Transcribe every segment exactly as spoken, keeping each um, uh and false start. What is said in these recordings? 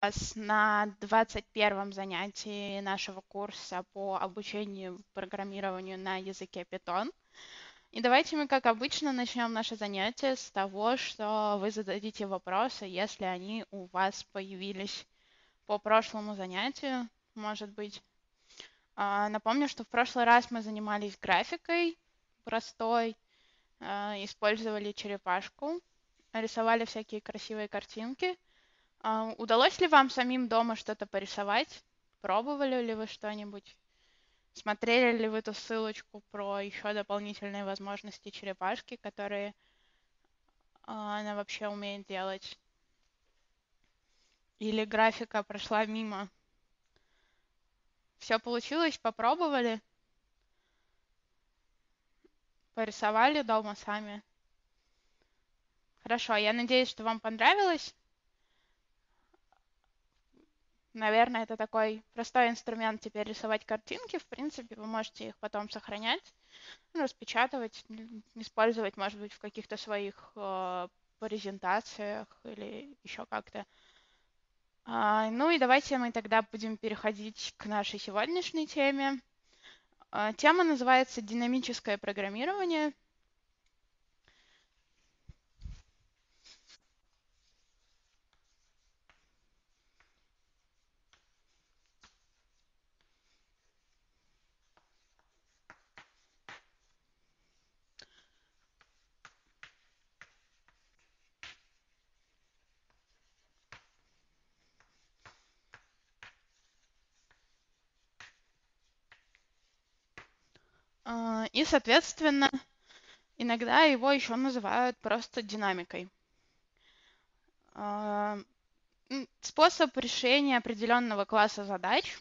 вас на двадцать первом занятии нашего курса по обучению программированию на языке Python. И давайте мы, как обычно, начнем наше занятие с того, что вы зададите вопросы, если они у вас появились по прошлому занятию, может быть. Напомню, что в прошлый раз мы занимались графикой простой, использовали черепашку, рисовали всякие красивые картинки. Удалось ли вам самим дома что-то порисовать? Пробовали ли вы что-нибудь? Смотрели ли вы ту ссылочку про еще дополнительные возможности черепашки, которые она вообще умеет делать? Или графика прошла мимо? Все получилось? Попробовали? Порисовали дома сами? Хорошо, я надеюсь, что вам понравилось. Наверное, это такой простой инструмент теперь рисовать картинки. В принципе, вы можете их потом сохранять, распечатывать, использовать, может быть, в каких-то своих э, презентациях или еще как-то. А, ну и давайте мы тогда будем переходить к нашей сегодняшней теме. А, тема называется «Динамическое программирование». И, соответственно, иногда его еще называют просто динамикой. Способ решения определенного класса задач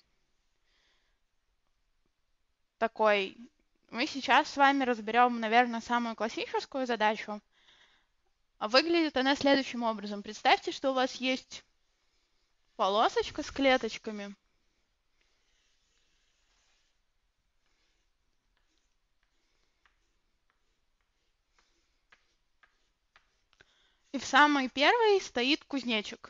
такой. Мы сейчас с вами разберем, наверное, самую классическую задачу. Выглядит она следующим образом. Представьте, что у вас есть полосочка с клеточками. И в самой первой стоит кузнечик.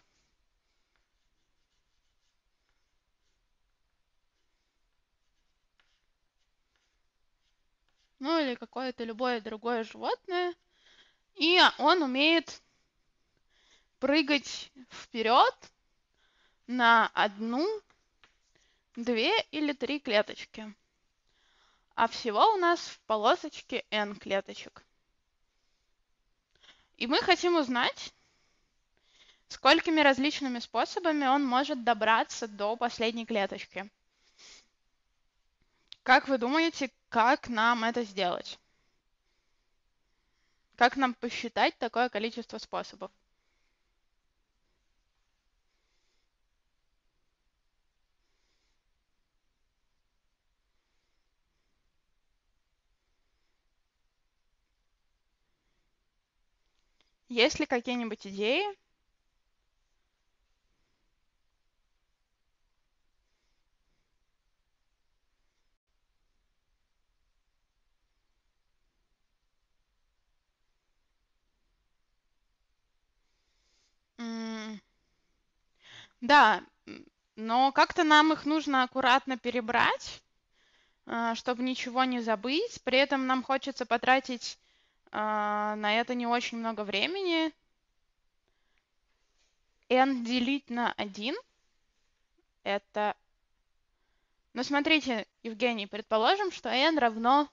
Ну или какое-то любое другое животное. И он умеет прыгать вперед на одну, две или три клеточки. А всего у нас в полосочке n клеточек. И мы хотим узнать, сколькими различными способами он может добраться до последней клеточки. Как вы думаете, как нам это сделать? Как нам посчитать такое количество способов? Есть ли какие-нибудь идеи? Да, но как-то нам их нужно аккуратно перебрать, чтобы ничего не забыть. При этом нам хочется потратить на это не очень много времени. n делить на один. Это... Ну, смотрите, Евгений, предположим, что n равно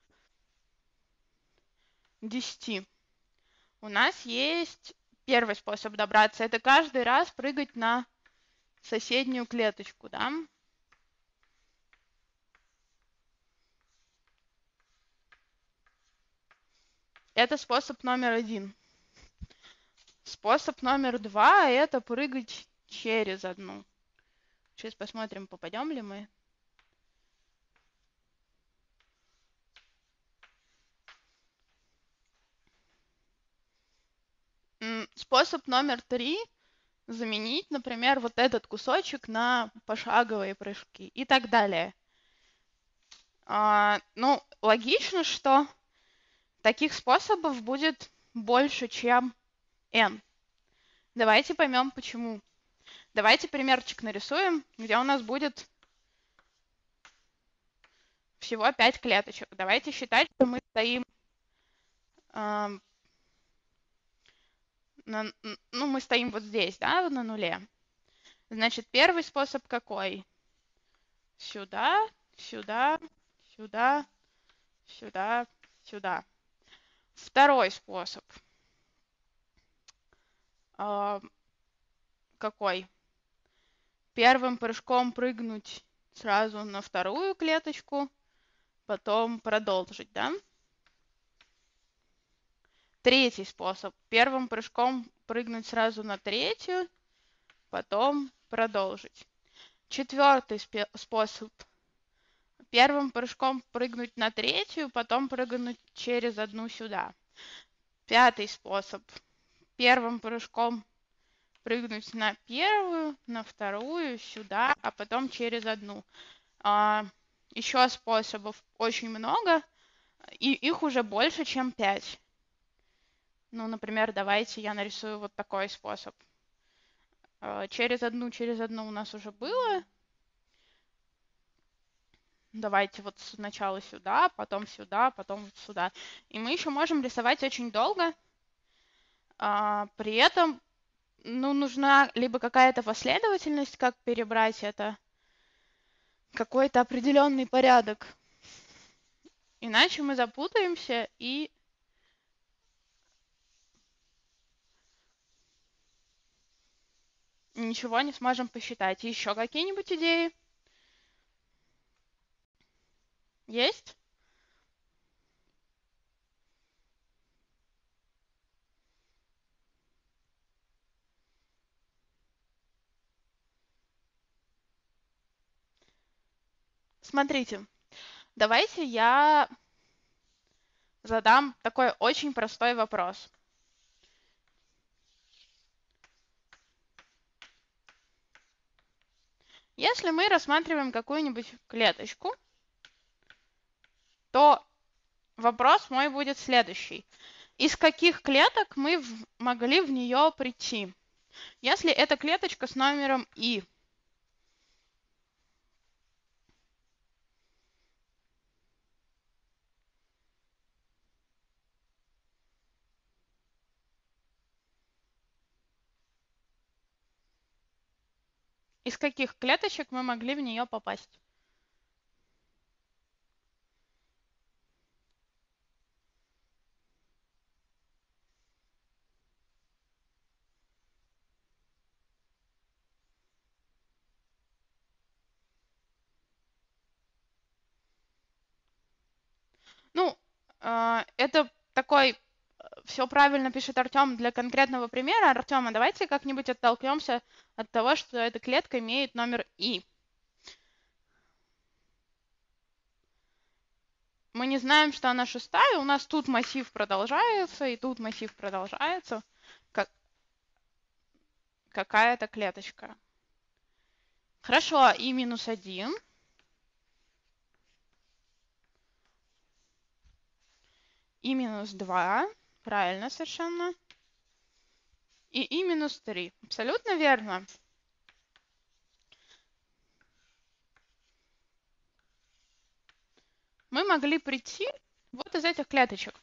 десяти. У нас есть первый способ добраться. Это каждый раз прыгать на соседнюю клеточку, да? Это способ номер один. Способ номер два – это прыгать через одну. Сейчас посмотрим, попадем ли мы. Способ номер три – заменить, например, вот этот кусочек на пошаговые прыжки и так далее. А, ну, логично, что таких способов будет больше, чем n. Давайте поймем, почему. Давайте примерчик нарисуем, где у нас будет всего пять клеточек. Давайте считать, что мы стоим, э, на, ну, мы стоим вот здесь, да, на нуле. Значит, первый способ какой? Сюда, сюда, сюда, сюда, сюда. Второй способ. Э, какой? Первым прыжком прыгнуть сразу на вторую клеточку, потом продолжить, да? Третий способ. Первым прыжком прыгнуть сразу на третью, потом продолжить. Четвертый способ. Первым прыжком прыгнуть на третью, потом прыгнуть через одну сюда. Пятый способ. Первым прыжком прыгнуть на первую, на вторую, сюда, а потом через одну. А, еще способов очень много, и их уже больше, чем пять. Ну, например, давайте я нарисую вот такой способ. А, через одну, через одну у нас уже было. Давайте вот сначала сюда, потом сюда, потом вот сюда. И мы еще можем рисовать очень долго. А, при этом, ну, нужна либо какая-то последовательность, как перебрать это, какой-то определенный порядок. Иначе мы запутаемся и ничего не сможем посчитать. Еще какие-нибудь идеи? Есть? Смотрите, давайте я задам такой очень простой вопрос. Если мы рассматриваем какую-нибудь клеточку, то вопрос мой будет следующий. Из каких клеток мы в, могли в нее прийти? Если это клеточка с номером И, из каких клеточек мы могли в нее попасть? Ну, э, это такой, все правильно пишет Артем для конкретного примера. Артема, давайте как-нибудь оттолкнемся от того, что эта клетка имеет номер И. Мы не знаем, что она шестая, у нас тут массив продолжается, и тут массив продолжается. Как... Какая-то клеточка. Хорошо, И минус один. И минус два. Правильно совершенно. И И минус три. Абсолютно верно. Мы могли прийти вот из этих клеточек.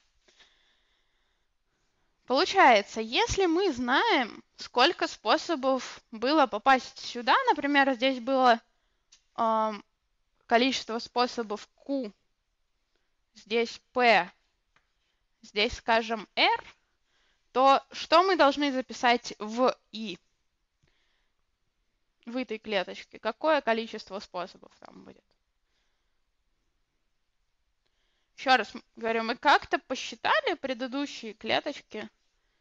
Получается, если мы знаем, сколько способов было попасть сюда, например, здесь было э, количество способов Q, здесь P, здесь, скажем, R, то что мы должны записать в И, в этой клеточке? Какое количество способов там будет? Еще раз говорю, мы как-то посчитали предыдущие клеточки,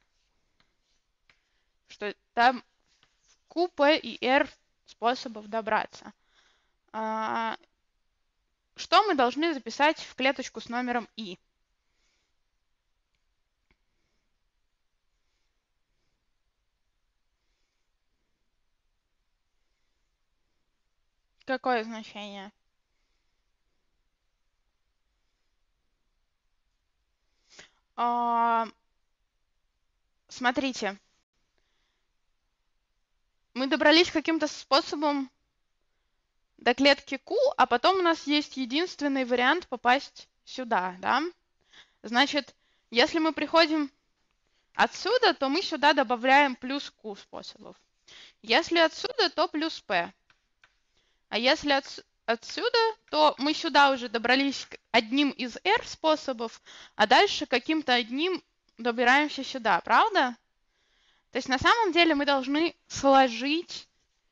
что там Q, P и R способов добраться. А, что мы должны записать в клеточку с номером И? Какое значение? А, смотрите, мы добрались каким-то способом до клетки Q, а потом у нас есть единственный вариант попасть сюда, да? Значит, если мы приходим отсюда, то мы сюда добавляем плюс Q способов. Если отсюда, то плюс P. А если от, отсюда, то мы сюда уже добрались к одним из R способов, а дальше каким-то одним добираемся сюда, правда? То есть на самом деле мы должны сложить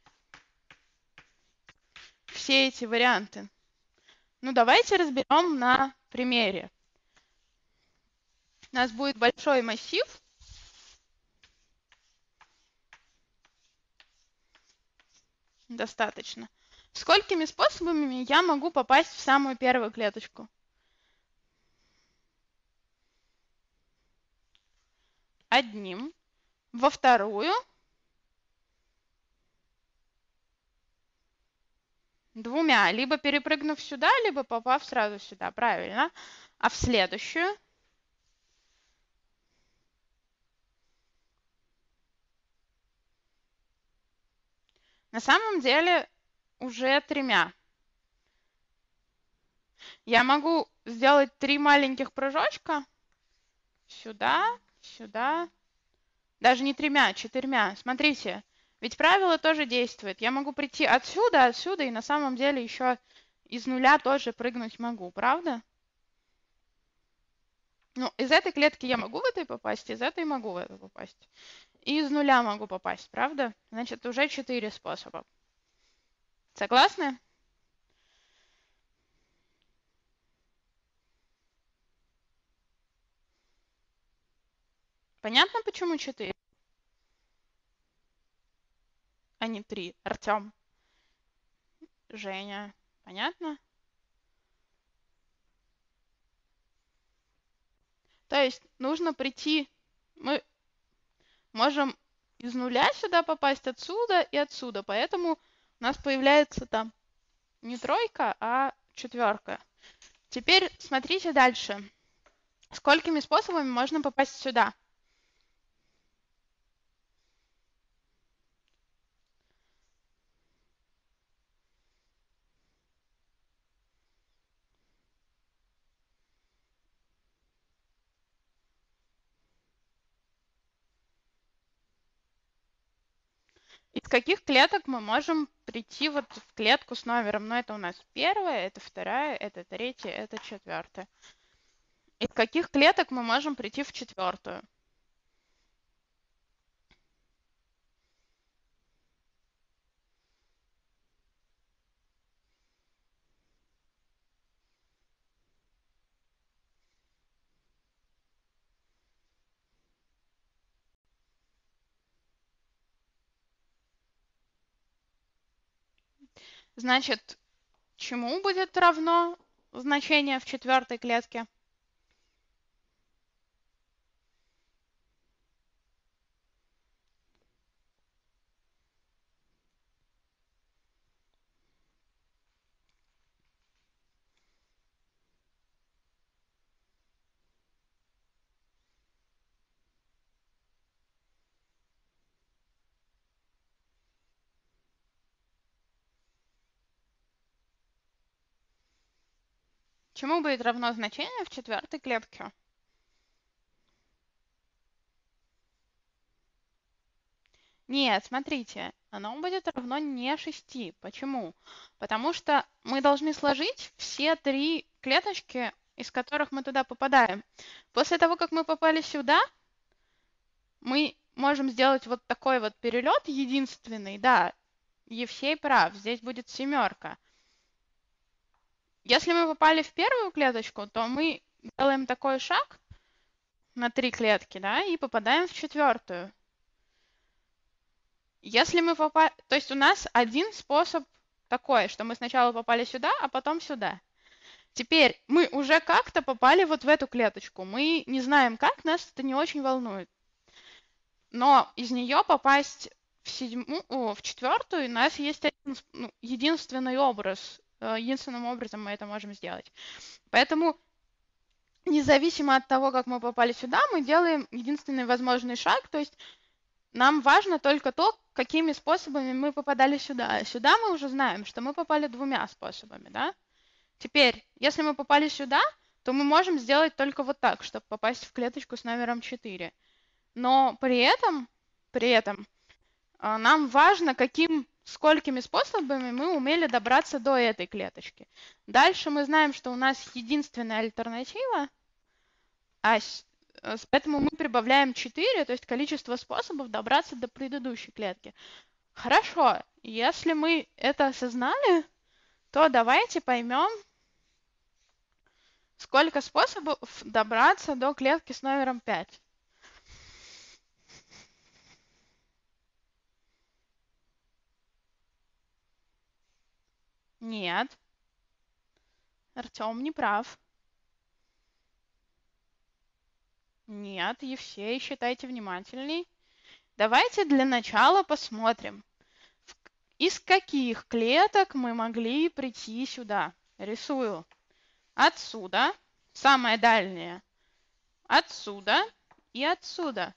все эти варианты. Ну, давайте разберем на примере. У нас будет большой массив. Достаточно. Сколькими способами я могу попасть в самую первую клеточку? Одним. Во вторую. Двумя. Либо перепрыгнув сюда, либо попав сразу сюда. Правильно. А в следующую? На самом деле уже тремя. Я могу сделать три маленьких прыжочка. Сюда, сюда. Даже не тремя, четырьмя. Смотрите, ведь правило тоже действует. Я могу прийти отсюда, отсюда, и на самом деле еще из нуля тоже прыгнуть могу, правда? Ну, из этой клетки я могу в этой попасть, из этой могу в эту попасть. И из нуля могу попасть, правда? Значит, уже четыре способа. Согласны? Понятно, почему четыре? А не три. Артем. Женя. Понятно? То есть нужно прийти... Мы можем из нуля сюда попасть отсюда и отсюда. Поэтому у нас появляется там не тройка, а четверка. Теперь смотрите дальше. Сколькими способами можно попасть сюда? Из каких клеток мы можем прийти вот в клетку с номером? Ну, это у нас первая, это вторая, это третья, это четвертая. Из каких клеток мы можем прийти в четвертую? Значит, чему будет равно значение в четвертой клетке? Чему будет равно значение в четвертой клетке? Нет, смотрите, оно будет равно не шести. Почему? Потому что мы должны сложить все три клеточки, из которых мы туда попадаем. После того, как мы попали сюда, мы можем сделать вот такой вот перелет единственный. Да, Евсей прав, здесь будет семерка. Если мы попали в первую клеточку, то мы делаем такой шаг на три клетки, да, и попадаем в четвертую. Если мы попали... То есть у нас один способ такой, что мы сначала попали сюда, а потом сюда. Теперь мы уже как-то попали вот в эту клеточку. Мы не знаем как, нас это не очень волнует. Но из нее попасть в, седьмую, о, в четвертую у нас есть один, ну, единственный образ. Единственным образом мы это можем сделать. Поэтому независимо от того, как мы попали сюда, мы делаем единственный возможный шаг. То есть нам важно только то, какими способами мы попадали сюда. Сюда мы уже знаем, что мы попали двумя способами, да? Теперь, если мы попали сюда, то мы можем сделать только вот так, чтобы попасть в клеточку с номером четыре. Но при этом, при этом нам важно, каким, сколькими способами мы умели добраться до этой клеточки. Дальше мы знаем, что у нас единственная альтернатива, а поэтому мы прибавляем четыре, то есть количество способов добраться до предыдущей клетки. Хорошо, если мы это осознали, то давайте поймем, сколько способов добраться до клетки с номером пять. Нет. Артем не прав. Нет, Евсей, считайте внимательней. Давайте для начала посмотрим, из каких клеток мы могли прийти сюда. Рисую. Отсюда, самое дальнее. Отсюда и отсюда.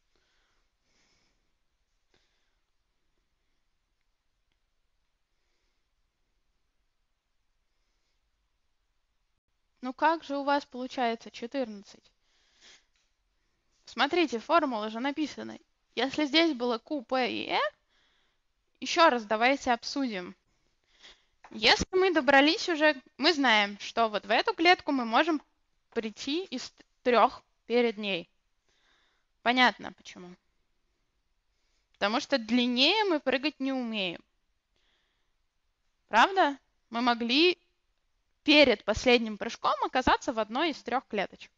Ну как же у вас получается четырнадцать? Смотрите, формула же написана. Если здесь было Q, P и E, еще раз давайте обсудим. Если мы добрались уже, мы знаем, что вот в эту клетку мы можем прийти из трех перед ней. Понятно почему. Потому что длиннее мы прыгать не умеем. Правда? Мы могли перед последним прыжком оказаться в одной из трех клеточек.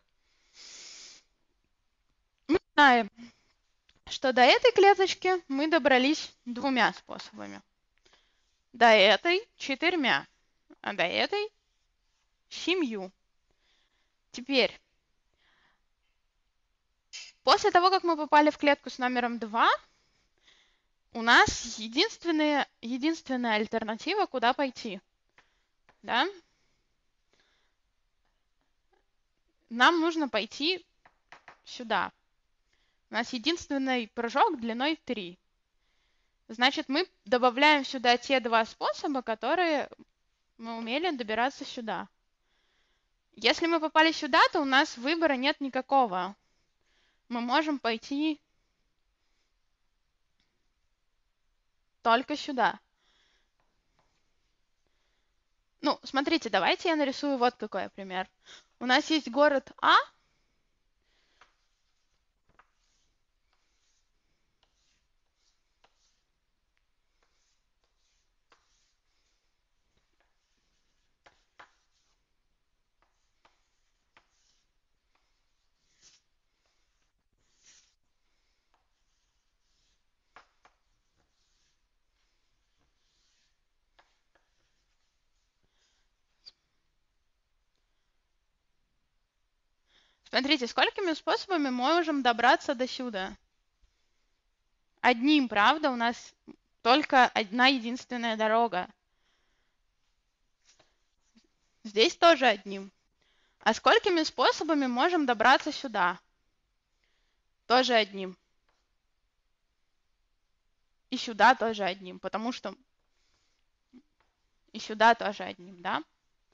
Мы знаем, что до этой клеточки мы добрались двумя способами. До этой четырьмя, а до этой семью. Теперь, после того, как мы попали в клетку с номером два, у нас единственная, единственная альтернатива, куда пойти. Да? Нам нужно пойти сюда. У нас единственный прыжок длиной три. Значит, мы добавляем сюда те два способа, которые мы умели добираться сюда. Если мы попали сюда, то у нас выбора нет никакого. Мы можем пойти только сюда. Ну, смотрите, давайте я нарисую вот какой пример. У нас есть город А. Смотрите, сколькими способами мы можем добраться до сюда? Одним, правда? У нас только одна единственная дорога. Здесь тоже одним. А сколькими способами можем добраться сюда? Тоже одним. И сюда тоже одним, потому что и сюда тоже одним, да?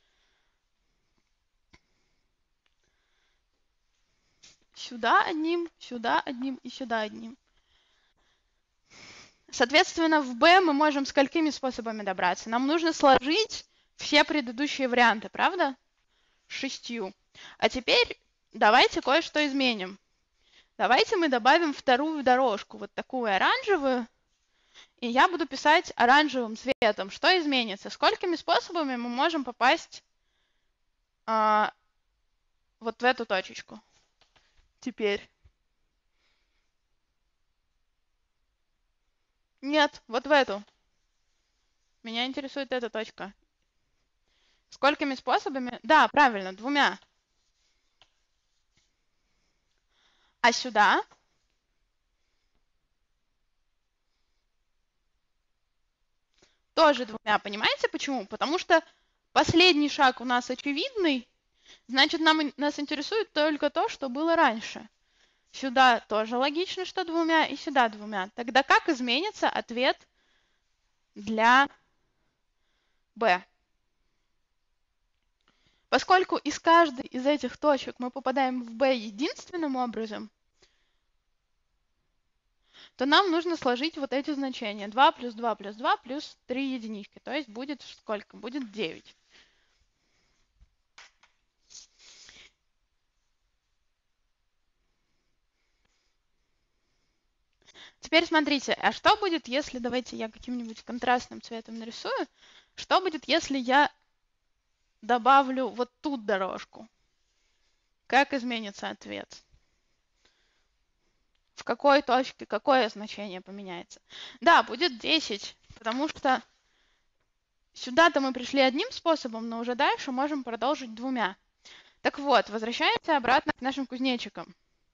Сюда одним, сюда одним и сюда одним. Соответственно, в B мы можем сколькими способами добраться? Нам нужно сложить все предыдущие варианты, правда? Шестью. А теперь давайте кое-что изменим. Давайте мы добавим вторую дорожку, вот такую оранжевую. И я буду писать оранжевым цветом. Что изменится? Сколькими способами мы можем попасть а, вот в эту точечку? Теперь. Нет, вот в эту. Меня интересует эта точка. Сколькими способами? Да, правильно, двумя. А сюда? Тоже двумя. Понимаете почему? Потому что последний шаг у нас очевидный. Значит, нам, нас интересует только то, что было раньше. Сюда тоже логично, что двумя, и сюда двумя. Тогда как изменится ответ для b? Поскольку из каждой из этих точек мы попадаем в b единственным образом, то нам нужно сложить вот эти значения. два плюс два плюс два плюс три единички. То есть будет сколько? Будет девять. Теперь смотрите, а что будет, если, давайте я каким-нибудь контрастным цветом нарисую, что будет, если я добавлю вот тут дорожку? Как изменится ответ? В какой точке, какое значение поменяется? Да, будет десять, потому что сюда-то мы пришли одним способом, но уже дальше можем продолжить двумя. Так вот, возвращаемся обратно к нашим кузнечикам.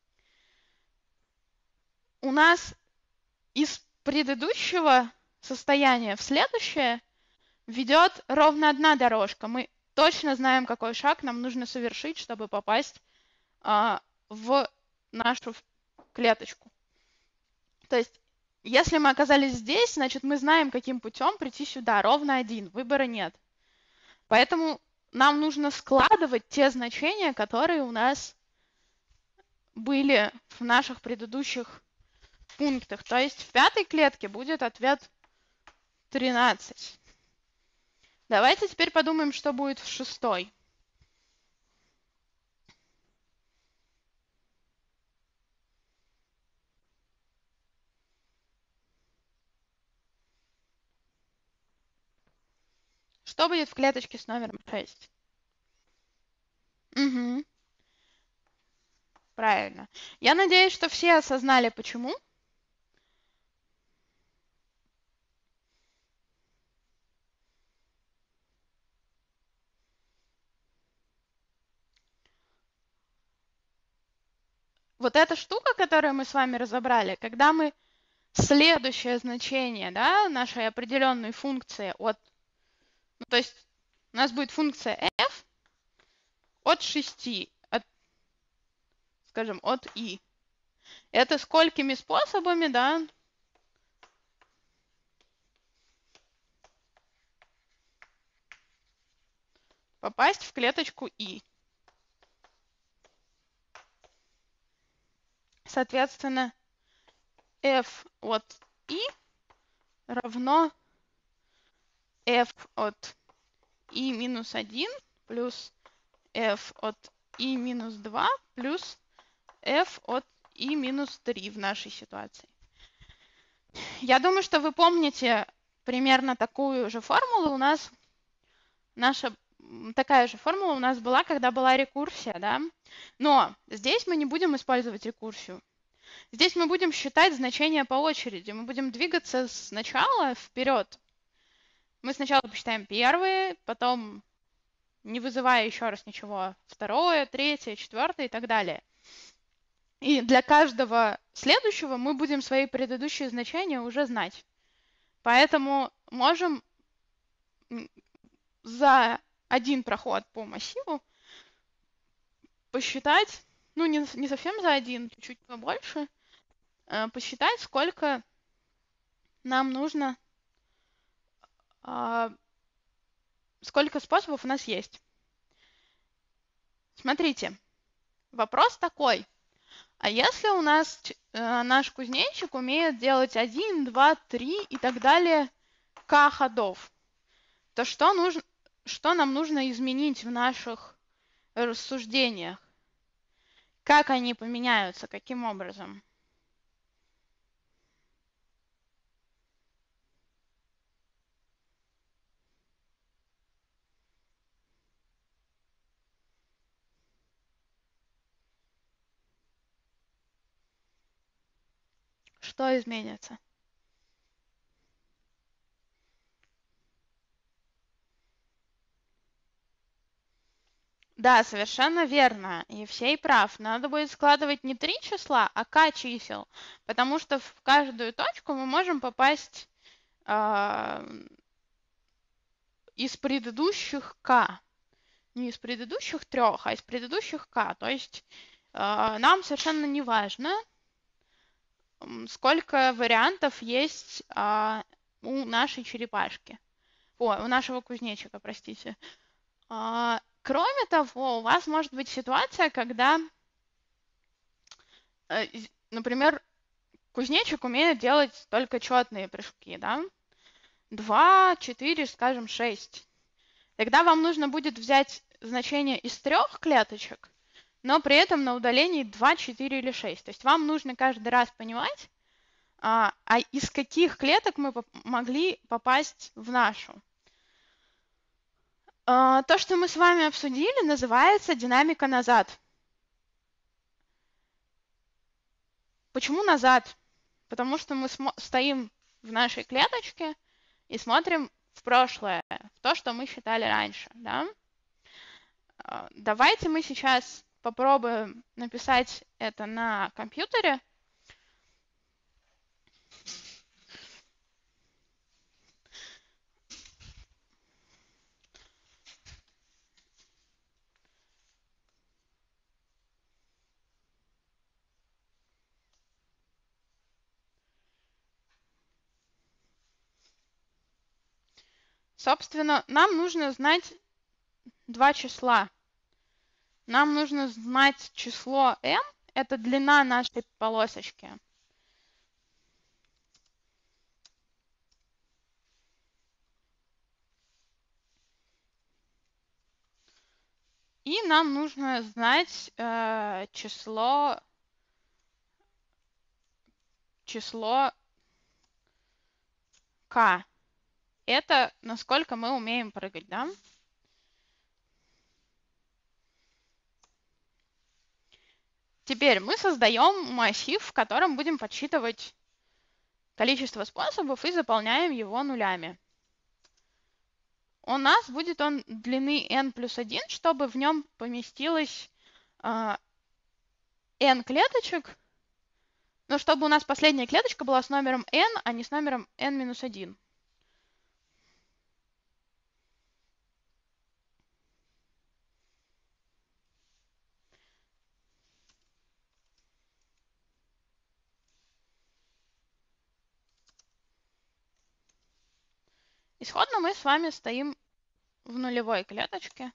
У нас из предыдущего состояния в следующее ведет ровно одна дорожка. Мы точно знаем, какой шаг нам нужно совершить, чтобы попасть а, в нашу клеточку. То есть, если мы оказались здесь, значит, мы знаем, каким путем прийти сюда. Ровно один, выбора нет. Поэтому нам нужно складывать те значения, которые у нас были в наших предыдущих пунктах. То есть в пятой клетке будет ответ тринадцать. Давайте теперь подумаем, что будет в шестой. Что будет в клеточке с номером шесть? Угу. Правильно. Я надеюсь, что все осознали, почему. Вот эта штука, которую мы с вами разобрали, когда мы следующее значение, да, нашей определенной функции от... Ну, то есть у нас будет функция f от шести, от, скажем, от i. Это сколькими способами, да, попасть в клеточку i. Соответственно, f от i равно f от i минус один плюс f от i минус два плюс f от i минус три в нашей ситуации. Я думаю, что вы помните примерно такую же формулу. У нас наша такая же формула у нас была, когда была рекурсия, да? Но здесь мы не будем использовать рекурсию. Здесь мы будем считать значения по очереди. Мы будем двигаться сначала вперед. Мы сначала посчитаем первые, потом, не вызывая еще раз ничего, второе, третье, четвертое и так далее. И для каждого следующего мы будем свои предыдущие значения уже знать. Поэтому можем за один проход по массиву посчитать, ну не, не совсем за один, чуть-чуть побольше, э, посчитать, сколько нам нужно, э, сколько способов у нас есть. Смотрите, вопрос такой. А если у нас э, наш кузнечик умеет делать один, два, три и так далее к ходов, то что, нужно, что нам нужно изменить в наших рассуждениях? Как они поменяются, каким образом? Что изменится? Да, совершенно верно. Евсей прав. Надо будет складывать не три числа, а k чисел. Потому что в каждую точку мы можем попасть э, из предыдущих k. Не из предыдущих трех, а из предыдущих k. То есть нам совершенно не важно, сколько вариантов есть у нашей черепашки. О, у нашего кузнечика, простите. Кроме того, у вас может быть ситуация, когда, например, кузнечик умеет делать только четные прыжки, да? два, четыре, скажем, шесть. Тогда вам нужно будет взять значение из трех клеточек, но при этом на удалении два, четыре или шесть. То есть вам нужно каждый раз понимать, а, а из каких клеток мы поп- могли попасть в нашу. А, то, что мы с вами обсудили, называется динамика назад. Почему назад? Потому что мы стоим в нашей клеточке и смотрим в прошлое, в то, что мы считали раньше. Да? Давайте мы сейчас попробуем написать это на компьютере. Собственно, нам нужно знать два числа. Нам нужно знать число m, это длина нашей полосочки. И нам нужно знать э, число, число k. Это насколько мы умеем прыгать, да? Теперь мы создаем массив, в котором будем подсчитывать количество способов и заполняем его нулями. У нас будет он длины n плюс один, чтобы в нем поместилось э, n клеточек, но чтобы у нас последняя клеточка была с номером n, а не с номером n минус один. Исходно мы с вами стоим в нулевой клеточке.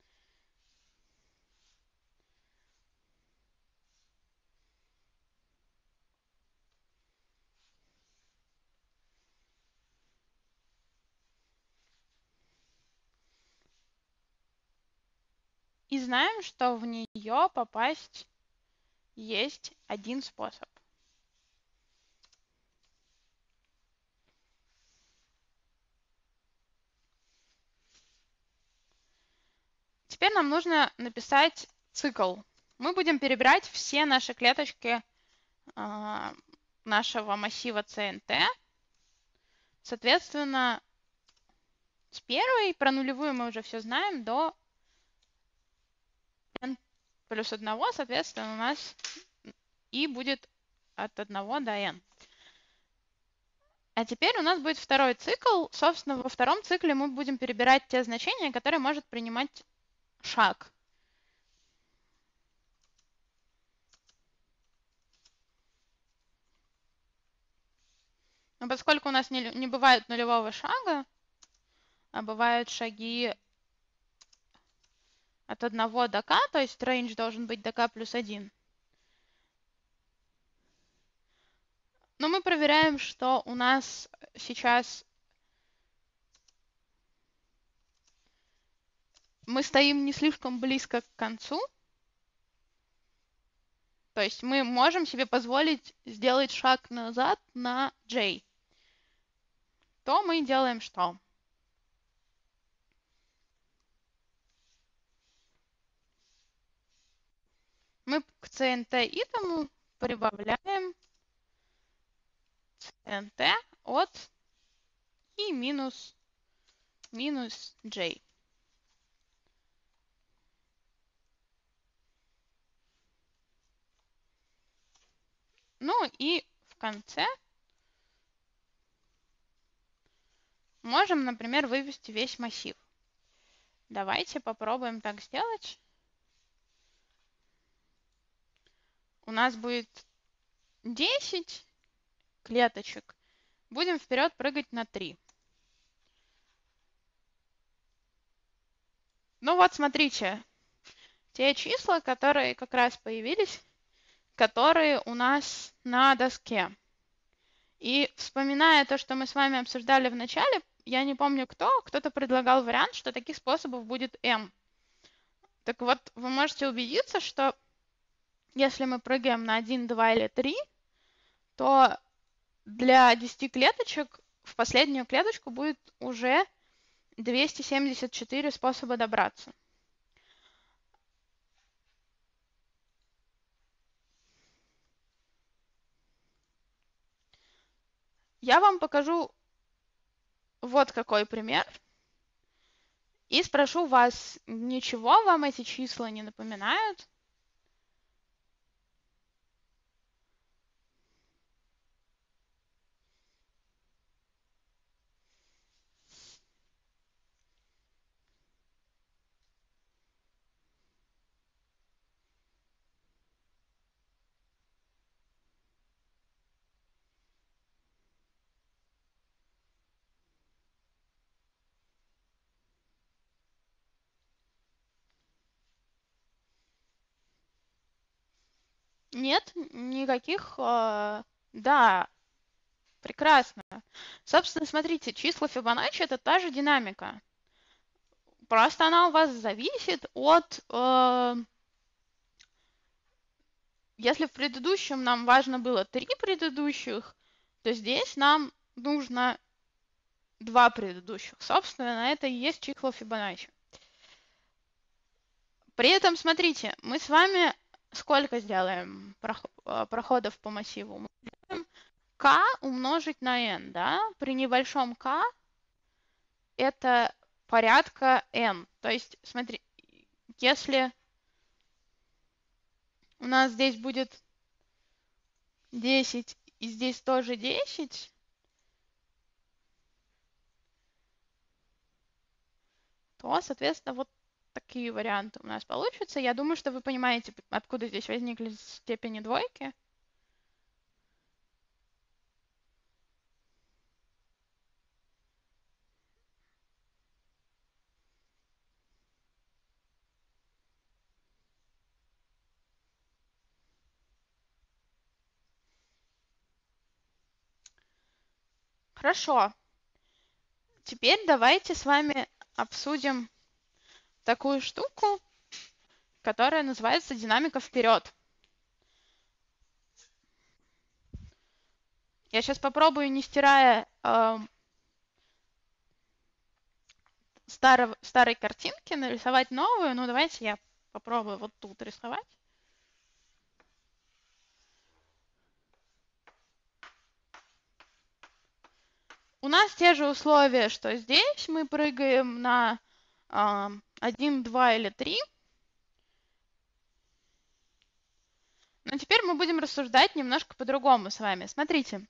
И знаем, что в нее попасть есть один способ. Теперь нам нужно написать цикл. Мы будем перебирать все наши клеточки э, нашего массива си эн ти. Соответственно, с первой, про нулевую мы уже все знаем, до n плюс один, соответственно, у нас и будет от одного до n. А теперь у нас будет второй цикл. Собственно, во втором цикле мы будем перебирать те значения, которые может принимать шаг. Но поскольку у нас не, не бывает нулевого шага, а бывают шаги от одного до k, то есть range должен быть до k плюс один. Но мы проверяем, что у нас сейчас мы стоим не слишком близко к концу. То есть мы можем себе позволить сделать шаг назад на J. То мы делаем что? Мы к си эн ти итому прибавляем си эн ти от и минус, минус J. Ну и в конце можем, например, вывести весь массив. Давайте попробуем так сделать. у нас будет десять клеточек. Будем вперед прыгать на три. Ну вот, смотрите, те числа, которые как раз появились, которые у нас на доске. И вспоминая то, что мы с вами обсуждали в начале, я не помню кто, кто-то предлагал вариант, что таких способов будет m. Так вот, вы можете убедиться, что если мы прыгаем на один, два или три, то для десяти клеточек в последнюю клеточку будет уже двести семьдесят четыре способа добраться. Я вам покажу вот какой пример. И спрошу вас, ничего вам эти числа не напоминают? Нет, никаких... э, Да, прекрасно. Собственно, смотрите, числа Фибоначчи — это та же динамика. Просто она у вас зависит от... э, Если в предыдущем нам важно было три предыдущих, то здесь нам нужно два предыдущих. Собственно, это и есть числа Фибоначчи. При этом, смотрите, мы с вами сколько сделаем проходов по массиву? Мы сделаем k умножить на n, да? При небольшом k это порядка n. То есть, смотри, если у нас здесь будет десять и здесь тоже десять, то, соответственно, вот такие варианты у нас получатся. Я думаю, что вы понимаете, откуда здесь возникли степени двойки. Хорошо. Теперь давайте с вами обсудим такую штуку, которая называется динамика вперед. Я сейчас попробую, не стирая э, старого, старой картинки, нарисовать новую. Ну, давайте я попробую вот тут рисовать. У нас те же условия, что здесь мы прыгаем на э, один, два или три. Но теперь мы будем рассуждать немножко по-другому с вами. Смотрите.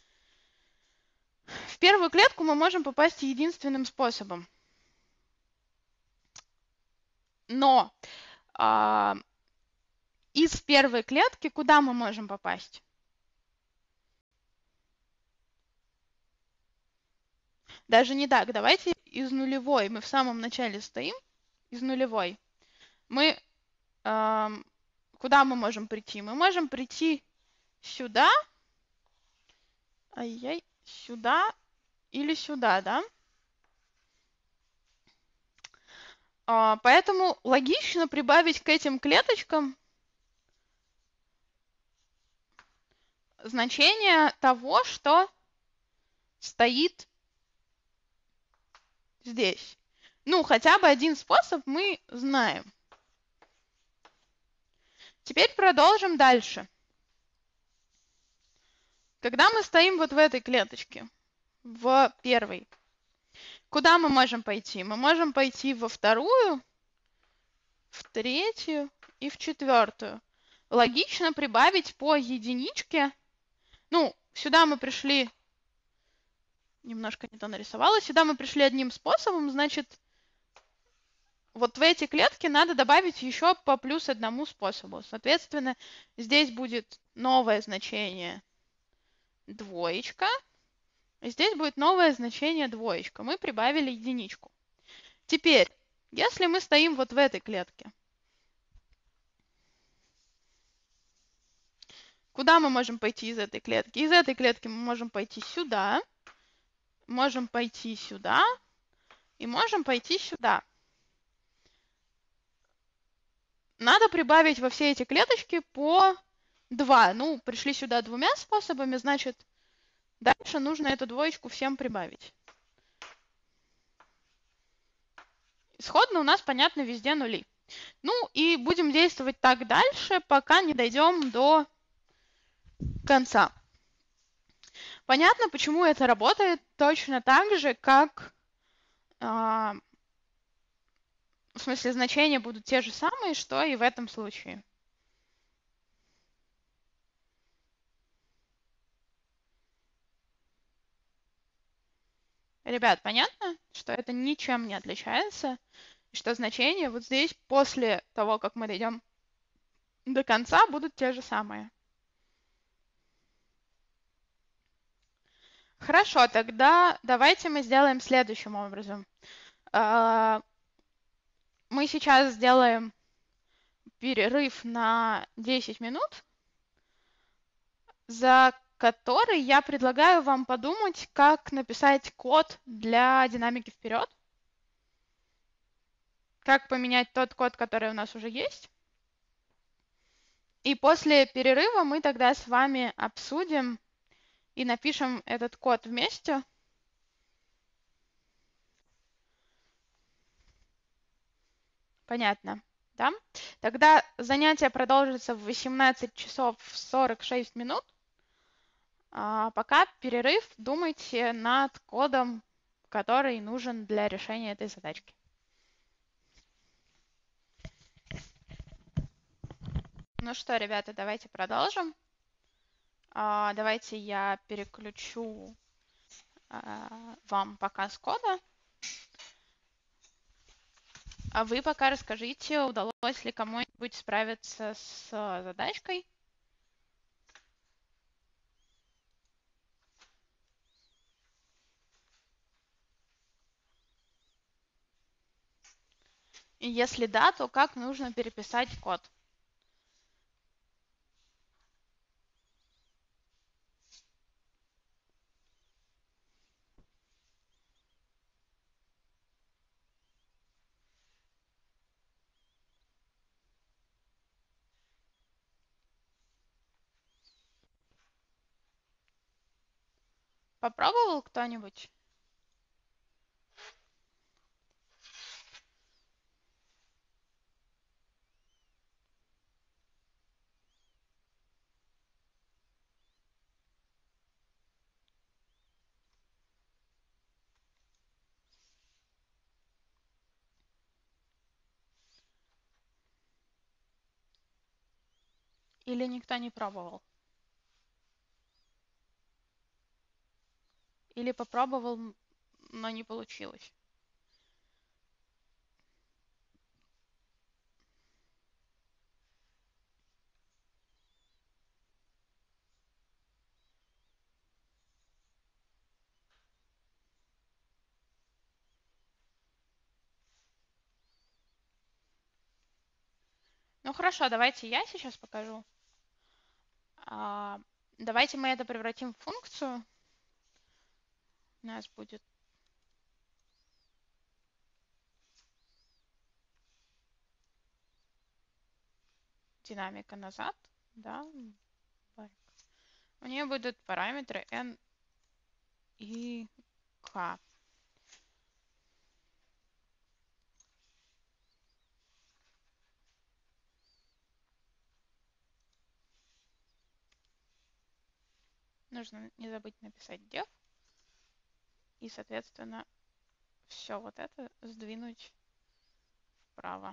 В первую клетку мы можем попасть единственным способом. Но э, из первой клетки куда мы можем попасть? Даже не так. Давайте из нулевой. Мы в самом начале стоим. Из нулевой. Мы... Э, куда мы можем прийти? Мы можем прийти сюда. Ай-яй. Сюда или сюда, да? Э, поэтому логично прибавить к этим клеточкам значение того, что стоит здесь. Ну, хотя бы один способ мы знаем. Теперь продолжим дальше. Когда мы стоим вот в этой клеточке, в первой, куда мы можем пойти? Мы можем пойти во вторую, в третью и в четвертую. Логично прибавить по единичке. Ну, сюда мы пришли... Немножко не то нарисовала. Сюда мы пришли одним способом, значит, вот в эти клетки надо добавить еще по плюс одному способу. Соответственно, здесь будет новое значение двоечка, и здесь будет новое значение двоечка. Мы прибавили единичку. Теперь, если мы стоим вот в этой клетке, куда мы можем пойти из этой клетки? Из этой клетки мы можем пойти сюда, можем пойти сюда и можем пойти сюда. Надо прибавить во все эти клеточки по два. Ну, пришли сюда двумя способами, значит, дальше нужно эту двоечку всем прибавить. Исходно у нас, понятно, везде нули. Ну и будем действовать так дальше, пока не дойдем до конца. Понятно, почему это работает точно так же, как... А, в смысле, значения будут те же самые, что и в этом случае. Ребят, понятно, что это ничем не отличается, и что значения вот здесь после того, как мы дойдем до конца, будут те же самые. Хорошо, тогда давайте мы сделаем следующим образом. Мы сейчас сделаем перерыв на десять минут, за который я предлагаю вам подумать, как написать код для динамики вперед, как поменять тот код, который у нас уже есть. И после перерыва мы тогда с вами обсудим и напишем этот код вместе. Понятно, да? Тогда занятие продолжится в восемнадцать часов сорок шесть минут. А пока перерыв, думайте над кодом, который нужен для решения этой задачки. Ну что, ребята, давайте продолжим. А, давайте я переключу а, вам показ кода. А вы пока расскажите, удалось ли кому-нибудь справиться с задачкой. И если да, то как нужно переписать код? Попробовал кто-нибудь? Или никто не пробовал? Или попробовал, но не получилось? Ну хорошо, давайте я сейчас покажу. А, давайте мы это превратим в функцию. У нас будет динамика назад, да, у нее будут параметры n и k. Нужно не забыть написать def и, соответственно, все вот это сдвинуть вправо.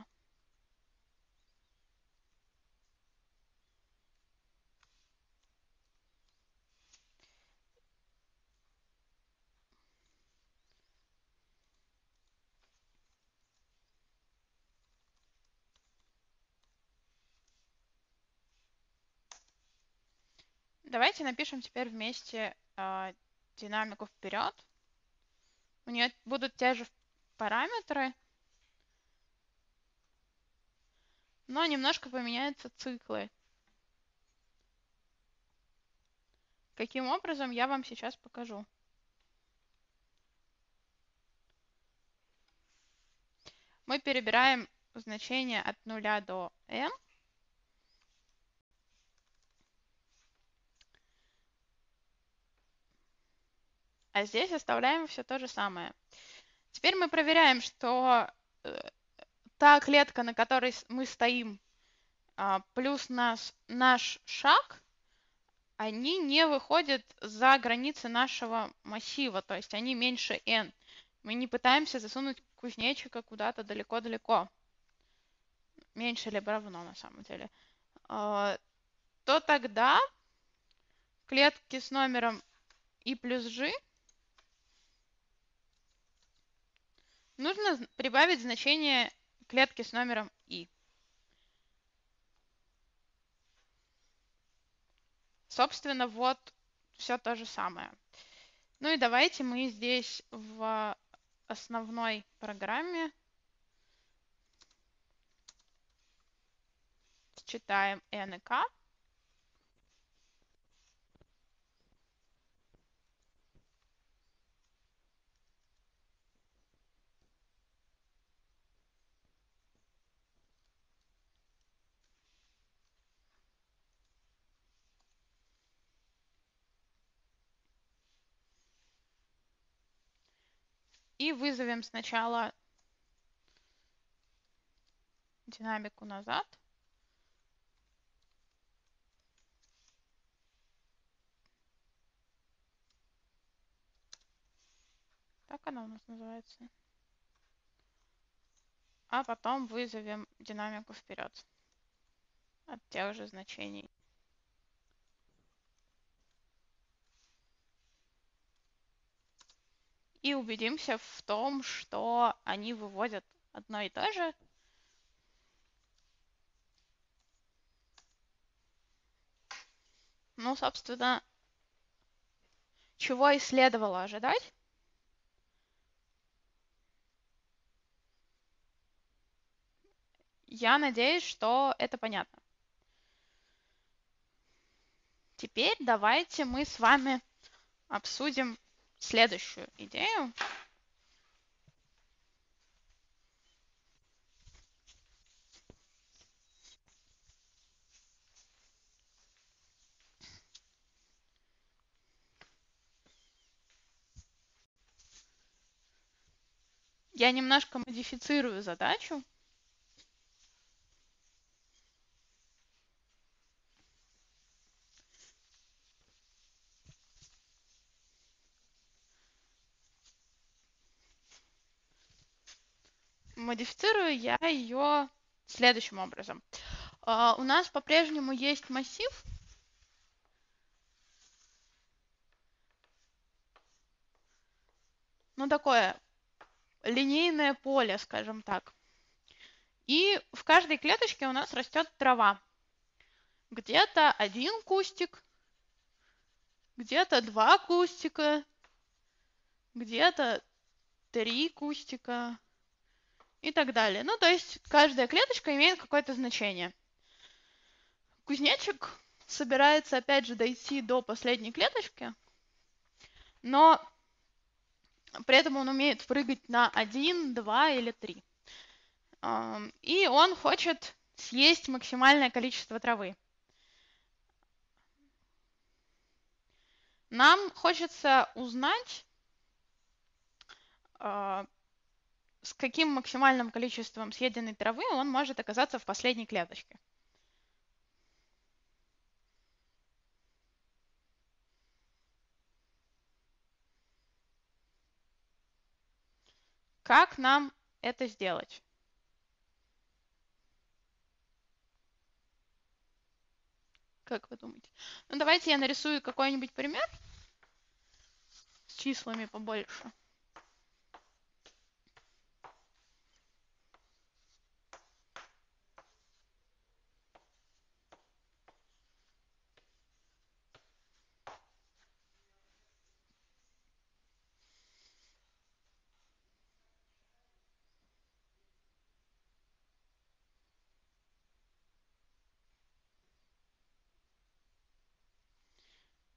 Давайте напишем теперь вместе э, динамику вперед. У нее будут те же параметры, но немножко поменяются циклы. Каким образом, я вам сейчас покажу. Мы перебираем значение от нуля до n. А здесь оставляем все то же самое. Теперь мы проверяем, что э, та клетка, на которой мы стоим, э, плюс наш, наш шаг, они не выходят за границы нашего массива, то есть они меньше n. Мы не пытаемся засунуть кузнечика куда-то далеко-далеко. Меньше либо равно, на самом деле. Э, то тогда клетки с номером i плюс g нужно прибавить значение клетки с номером i. Собственно, вот все то же самое. Ну и давайте мы здесь в основной программе считаем n и k. И вызовем сначала динамику назад. Так она у нас называется. А потом вызовем динамику вперед от тех же значений. И убедимся в том, что они выводят одно и то же. Ну, собственно, чего и следовало ожидать. Я надеюсь, что это понятно. Теперь давайте мы с вами обсудим следующую идею. Я немножко модифицирую задачу. Модифицирую я ее следующим образом. Uh, у нас по-прежнему есть массив. Ну, такое линейное поле, скажем так. И в каждой клеточке у нас растет трава. Где-то один кустик, где-то два кустика, где-то три кустика и так далее. Ну, то есть каждая клеточка имеет какое-то значение. Кузнечик собирается, опять же, дойти до последней клеточки, но при этом он умеет прыгать на один, два или три. И он хочет съесть максимальное количество травы. Нам хочется узнать, с каким максимальным количеством съеденной травы он может оказаться в последней клеточке. Как нам это сделать? Как вы думаете? Ну, давайте я нарисую какой-нибудь пример с числами побольше.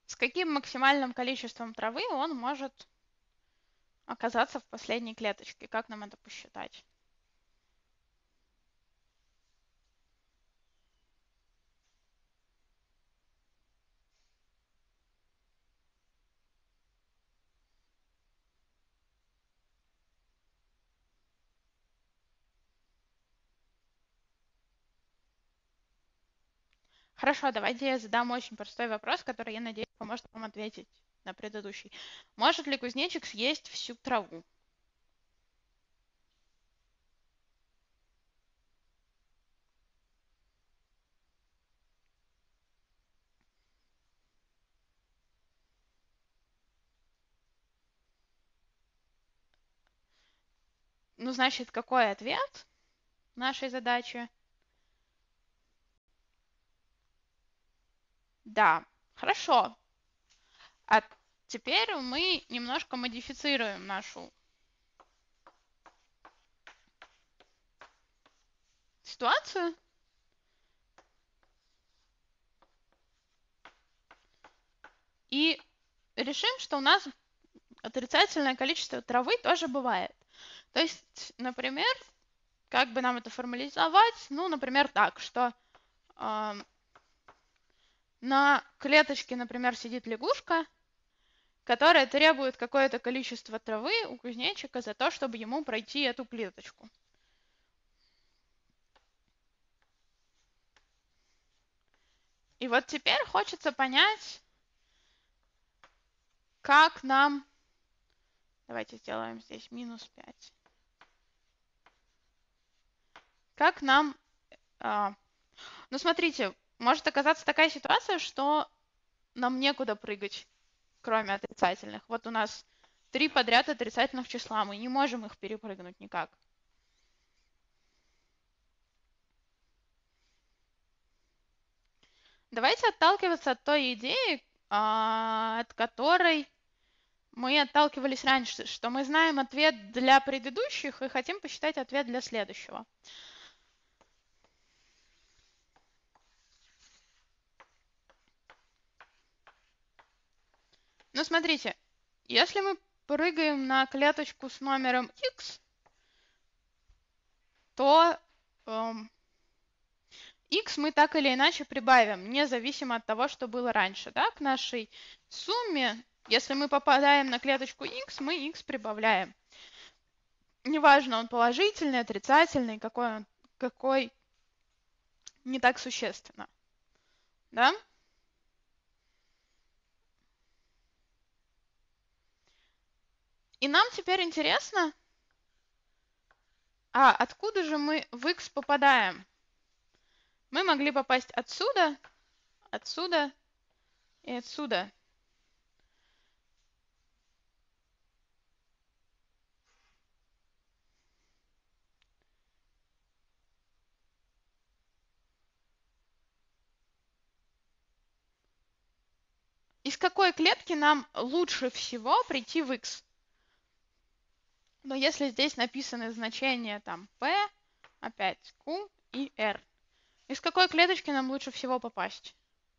с каким максимальным количеством травы он может оказаться в последней клеточке. Как нам это посчитать? Хорошо, давайте я задам очень простой вопрос, который, я надеюсь, поможет вам ответить на предыдущий. Может ли кузнечик съесть всю траву? Ну, значит, какой ответ нашей задачи? Да, хорошо. А теперь мы немножко модифицируем нашу ситуацию. И решим, что у нас отрицательное количество травы тоже бывает. То есть, например, как бы нам это формализовать? Ну, например, так, что э, на клеточке, например, сидит лягушка, которая требует какое-то количество травы у кузнечика за то, чтобы ему пройти эту клеточку. И вот теперь хочется понять, как нам... Давайте сделаем здесь минус пять. Как нам... А, ну, смотрите, может оказаться такая ситуация, что нам некуда прыгать, кроме отрицательных. Вот у нас три подряд отрицательных числа, мы не можем их перепрыгнуть никак. Давайте отталкиваться от той идеи, от которой мы отталкивались раньше, что мы знаем ответ для предыдущих и хотим посчитать ответ для следующего. Ну, смотрите, если мы прыгаем на клеточку с номером x, то эм, x мы так или иначе прибавим, независимо от того, что было раньше. Да? К нашей сумме, если мы попадаем на клеточку x, мы x прибавляем. Неважно, он положительный, отрицательный, какой он, какой не так существенно. Да? И нам теперь интересно, а откуда же мы в x попадаем? Мы могли попасть отсюда, отсюда и отсюда. Из какой клетки нам лучше всего прийти в x? Но если здесь написаны значения там p, опять q и r, из какой клеточки нам лучше всего попасть?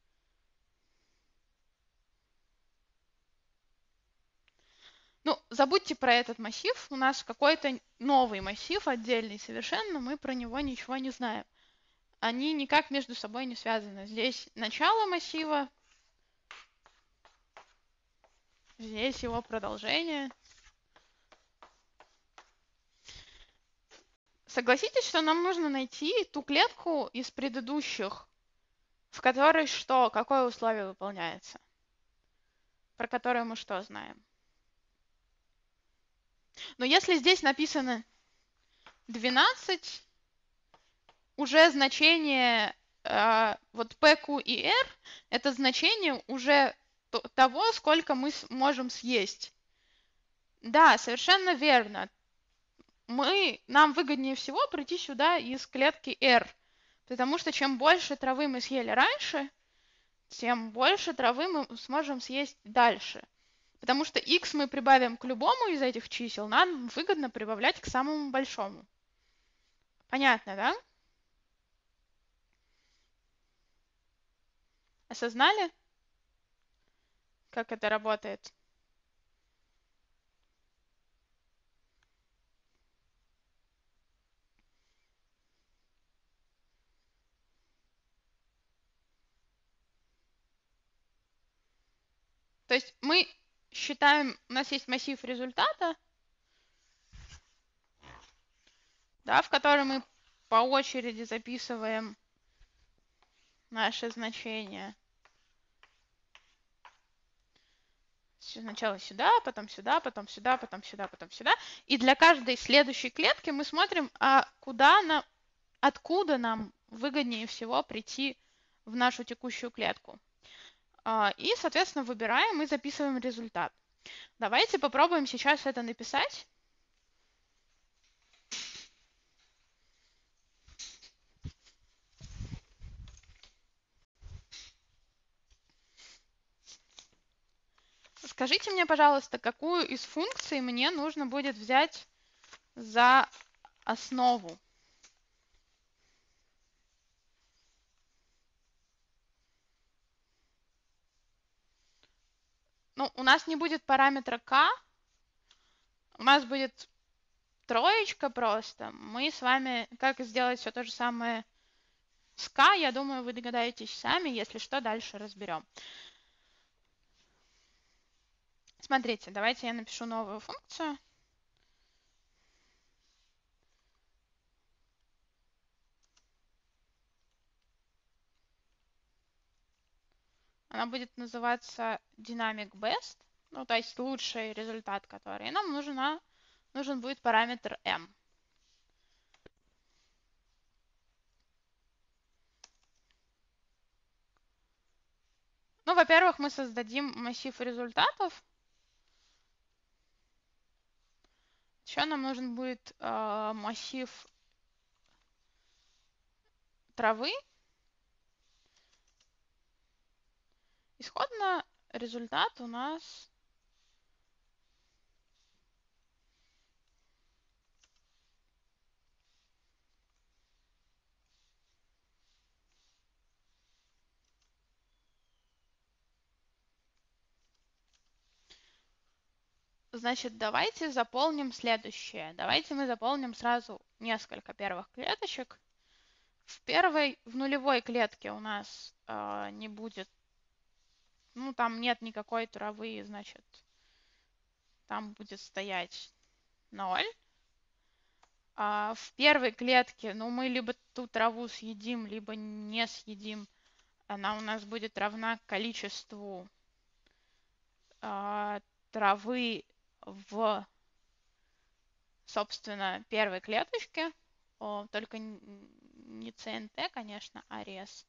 Ну, забудьте про этот массив, у нас какой-то новый массив, отдельный совершенно, мы про него ничего не знаем. Они никак между собой не связаны. Здесь начало массива, здесь его продолжение. Согласитесь, что нам нужно найти ту клетку из предыдущих, в которой что, какое условие выполняется, про которое мы что знаем. Но если здесь написано двенадцать, уже значение э, вот P, Q и R, это значение уже того, сколько мы можем съесть. Да, совершенно верно. Мы, нам выгоднее всего прийти сюда из клетки R, потому что чем больше травы мы съели раньше, тем больше травы мы сможем съесть дальше. Потому что x мы прибавим к любому из этих чисел, нам выгодно прибавлять к самому большому. Понятно, да? Осознали? как это работает. То есть мы считаем, у нас есть массив результата, да, в который мы по очереди записываем наши значения. Сначала сюда, потом сюда, потом сюда, потом сюда, потом сюда. И для каждой следующей клетки мы смотрим, а куда нам, откуда нам выгоднее всего прийти в нашу текущую клетку. И, соответственно, выбираем и записываем результат. Давайте попробуем сейчас это написать. Скажите мне, пожалуйста, какую из функций мне нужно будет взять за основу? Ну, у нас не будет параметра k, у нас будет троечка просто. Мы с вами, как сделать все то же самое с k, я думаю, вы догадаетесь сами, если что, дальше разберем. Смотрите, давайте я напишу новую функцию. Она будет называться dynamic best, ну, то есть лучший результат, который. И нам нужна, нужен будет параметр m. Ну, во-первых, мы создадим массив результатов. Еще нам нужен будет э, массив травы. Исходно результат у нас Значит, давайте заполним следующее. Давайте мы заполним сразу несколько первых клеточек. В первой, в нулевой клетке у нас э, не будет, ну, там нет никакой травы, значит, там будет стоять ноль. А в первой клетке, ну, мы либо ту траву съедим, либо не съедим. Она у нас будет равна количеству э, травы в, собственно, первой клеточке. О, только не си эн ти, конечно, а рез.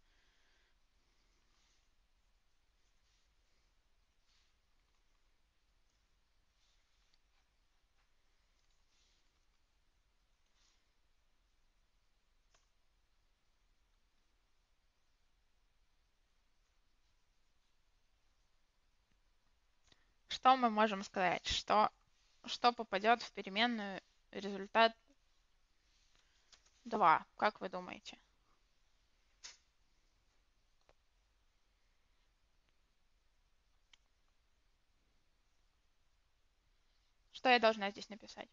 Что мы можем сказать? Что, что попадет в переменную результат два? Как вы думаете? Что я должна здесь написать?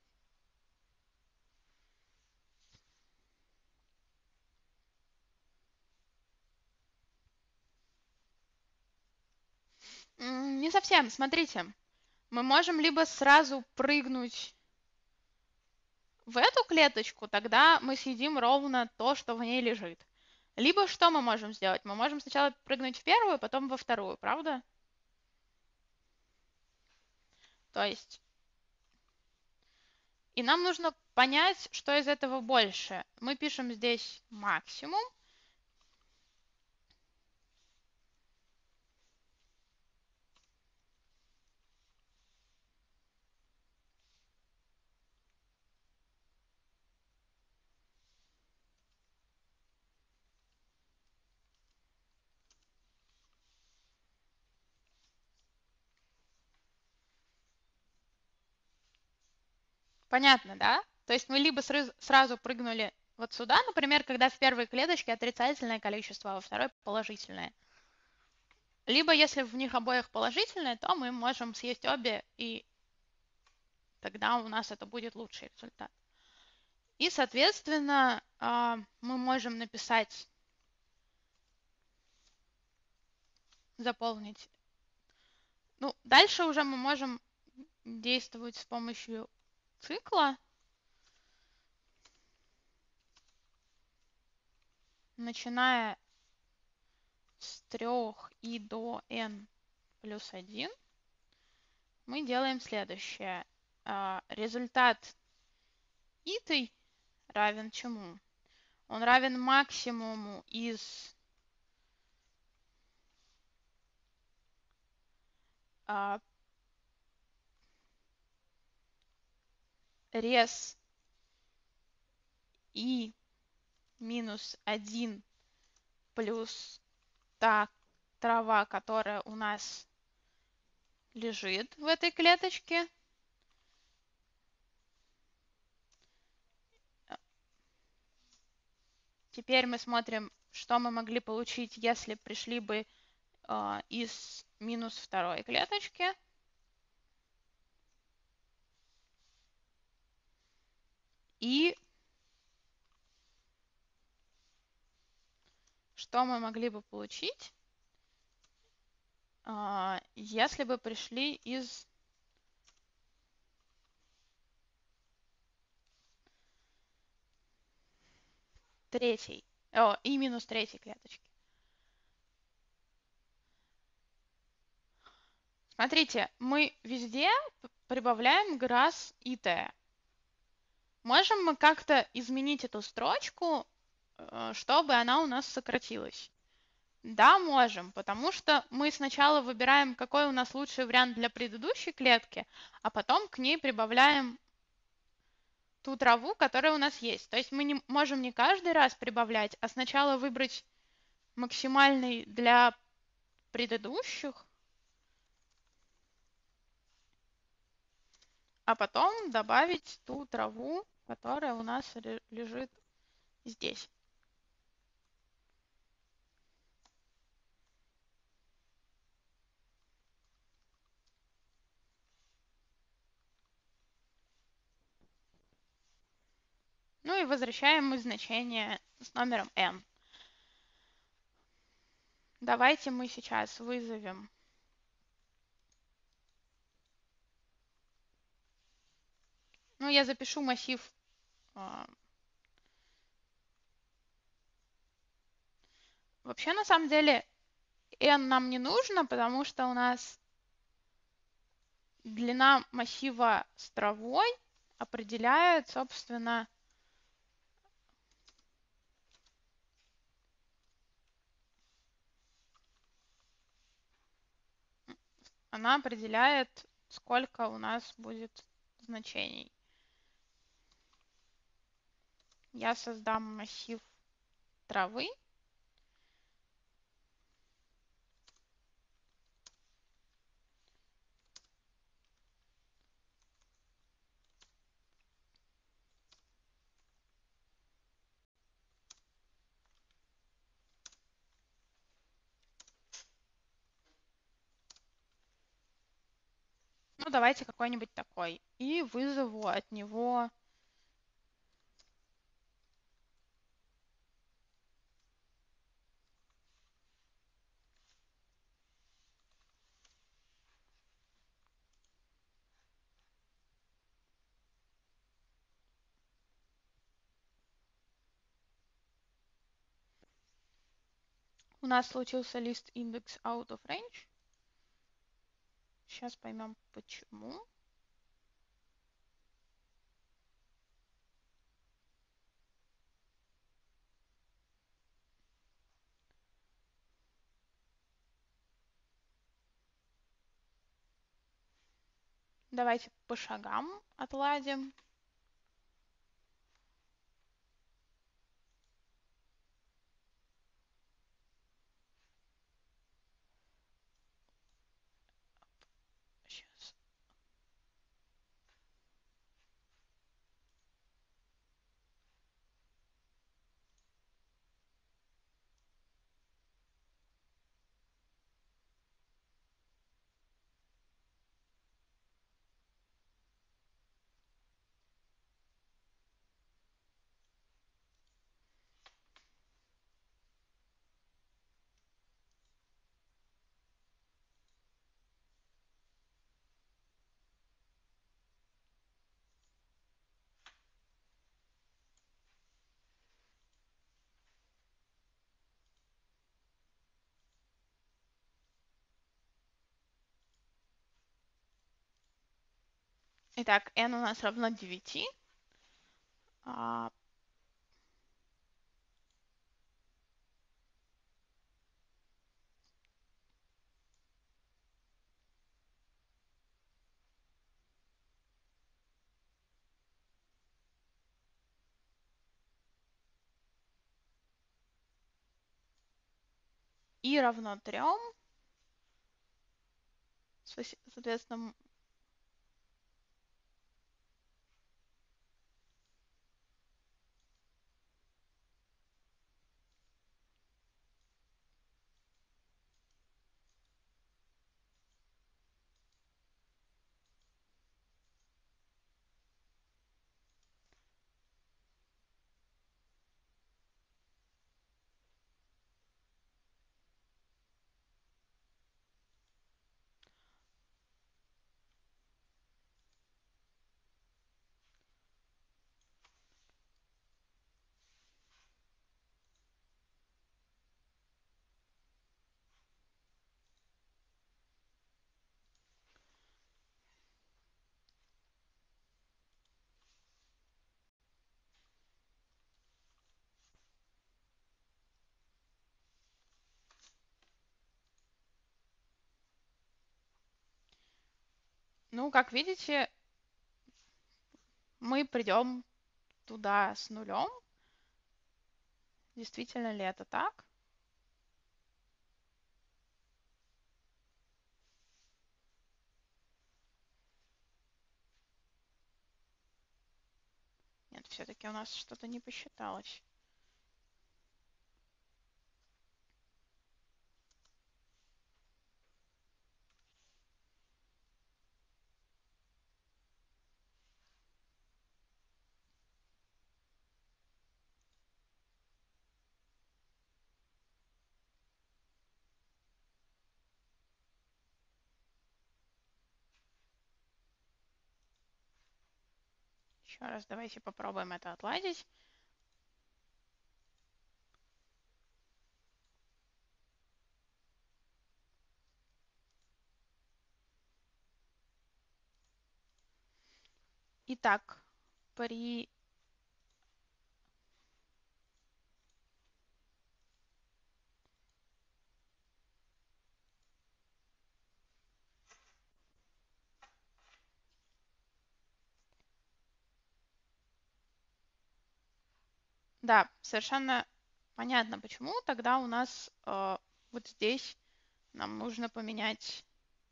Не совсем. Смотрите, мы можем либо сразу прыгнуть в эту клеточку, тогда мы съедим ровно то, что в ней лежит. Либо что мы можем сделать? Мы можем сначала прыгнуть в первую, потом во вторую, правда? То есть... И нам нужно понять, что из этого больше. Мы пишем здесь максимум. Понятно, да? То есть мы либо сразу прыгнули вот сюда, например, когда в первой клеточке отрицательное количество, а во второй положительное. Либо если в них обоих положительное, то мы можем съесть обе, и тогда у нас это будет лучший результат. И, соответственно, а, мы можем написать, заполнить. Ну, дальше уже мы можем действовать с помощью цикла, начиная с трех и до n плюс один. Мы делаем следующее. А, результат итый равен чему? Он равен максимуму из а, рез и минус один плюс та трава, которая у нас лежит в этой клеточке. Теперь мы смотрим, что мы могли получить, если пришли бы э, из минус второй клеточки. И что мы могли бы получить, э, если бы пришли из третьей, о, и минус третьей клеточки. Смотрите, мы везде прибавляем грас и t. Можем мы как-то изменить эту строчку, чтобы она у нас сократилась? Да, можем, потому что мы сначала выбираем, какой у нас лучший вариант для предыдущей клетки, а потом к ней прибавляем ту траву, которая у нас есть. То есть мы не можем не каждый раз прибавлять, а сначала выбрать максимальный для предыдущих, а потом добавить ту траву, которая у нас лежит здесь. Ну и возвращаем мы значение с номером n. Давайте мы сейчас вызовем Ну, я запишу массив э, вообще, на самом деле, n нам не нужно, потому что у нас длина массива с травой определяет, собственно, она определяет, сколько у нас будет значений. Я создам массив травы. Ну, давайте какой-нибудь такой. И вызову от него У нас случился list index out of range. Сейчас поймем, почему. Давайте по шагам отладим. Сейчас. Итак, n у нас равно девяти. А, и равно трем. Соответственно, ну, как видите, мы придем туда с нулем. Действительно ли это так? Нет, все-таки у нас что-то не посчиталось. Еще раз давайте попробуем это отладить. Итак, при Да, совершенно понятно, почему. Тогда у нас э, вот здесь нам нужно поменять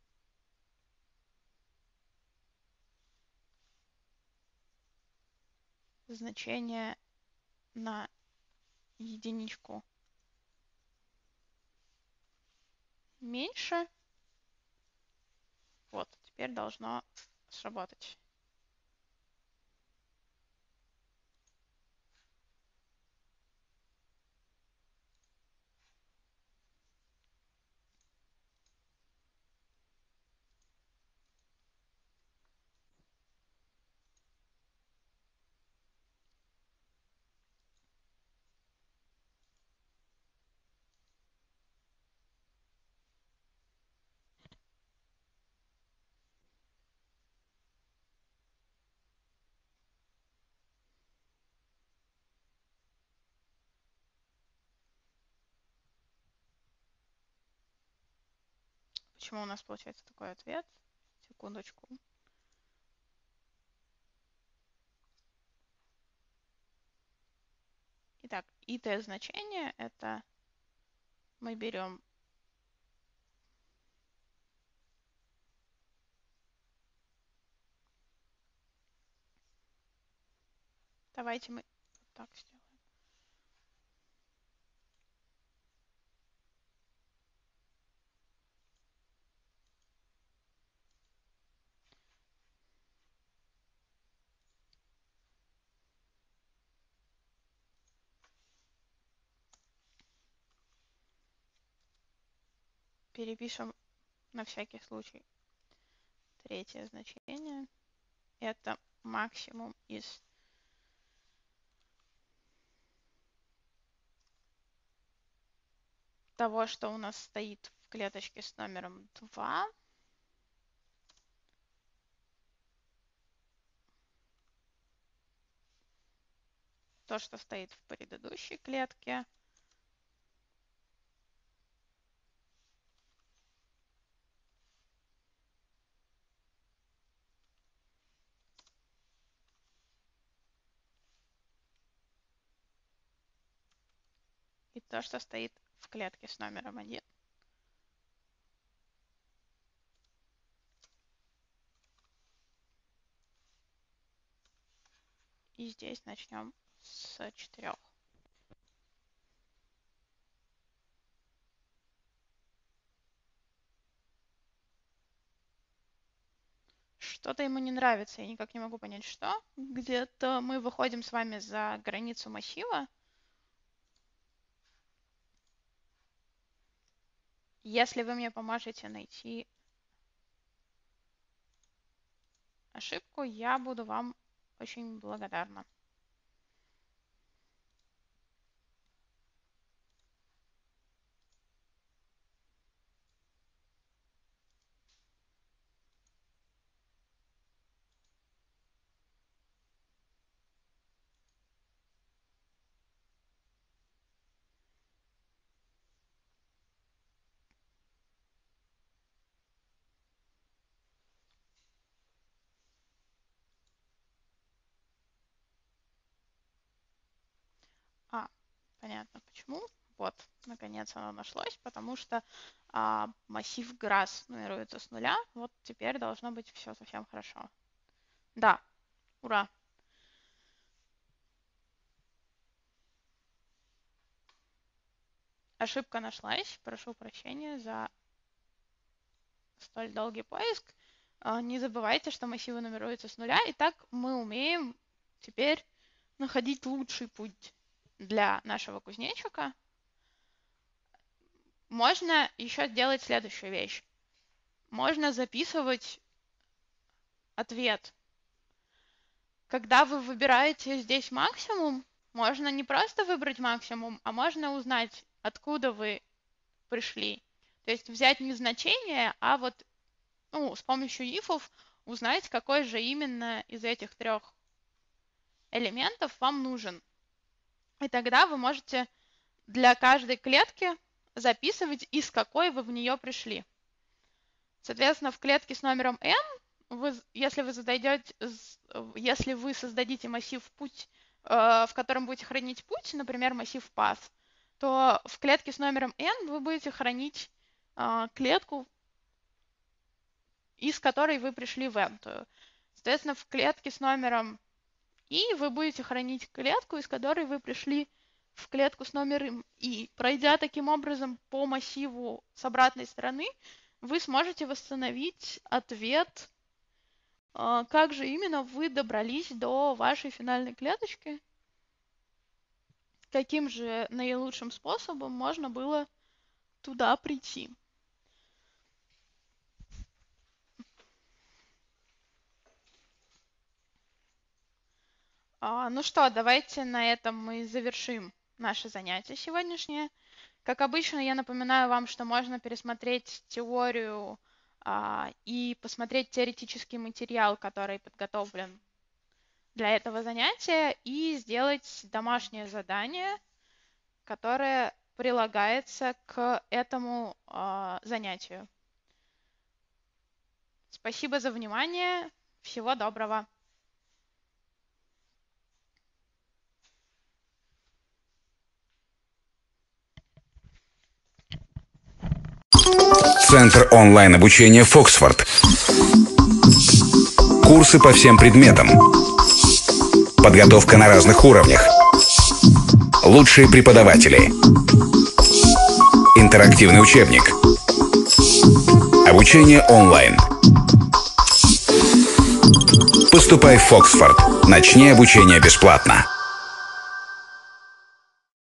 значение на единичку меньше. Вот, теперь должно сработать. Почему у нас получается такой ответ? Секундочку. Итак, ит значение это мы берем Давайте мы вот так сделаем. Перепишем на всякий случай третье значение. Это максимум из того, что у нас стоит в клеточке с номером два. то, что стоит в предыдущей клетке. И то, что стоит в клетке с номером один. И здесь начнем с четырех. Что-то ему не нравится, я никак не могу понять, что. Где-то мы выходим с вами за границу массива. Если вы мне поможете найти ошибку, я буду вам очень благодарна. А, понятно почему. Вот, наконец оно нашлось, потому что а, массив Grass нумеруется с нуля. Вот теперь должно быть все совсем хорошо. Да, ура! Ошибка нашлась. Прошу прощения за столь долгий поиск. Не забывайте, что массивы нумеруются с нуля. И так мы умеем теперь находить лучший путь для нашего кузнечика. Можно еще сделать следующую вещь. Можно записывать ответ. Когда вы выбираете здесь максимум, можно не просто выбрать максимум, а можно узнать, откуда вы пришли. То есть взять не значение, а вот ну, с помощью ифов узнать, какой же именно из этих трех элементов вам нужен. И тогда вы можете для каждой клетки записывать, из какой вы в нее пришли. Соответственно, в клетке с номером n, вы, если, вы зададете, если вы создадите массив путь, в котором будете хранить путь, например, массив path, то в клетке с номером n вы будете хранить клетку, из которой вы пришли в n-тую. Соответственно, в клетке с номером i вы будете хранить клетку, из которой вы пришли в клетку с номером i. Пройдя таким образом по массиву с обратной стороны, вы сможете восстановить ответ, как же именно вы добрались до вашей финальной клеточки, каким же наилучшим способом можно было туда прийти. Ну что, давайте на этом мы завершим наше занятие сегодняшнее. Как обычно, я напоминаю вам, что можно пересмотреть теорию а, и посмотреть теоретический материал, который подготовлен для этого занятия, и сделать домашнее задание, которое прилагается к этому а, занятию. Спасибо за внимание. Всего доброго. Центр онлайн-обучения Фоксфорд. Курсы по всем предметам. Подготовка на разных уровнях. Лучшие преподаватели. Интерактивный учебник. Обучение онлайн. Поступай в Фоксфорд. Начни обучение бесплатно.